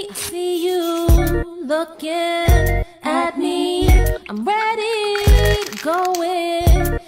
I see you looking at me. I'm ready to go in.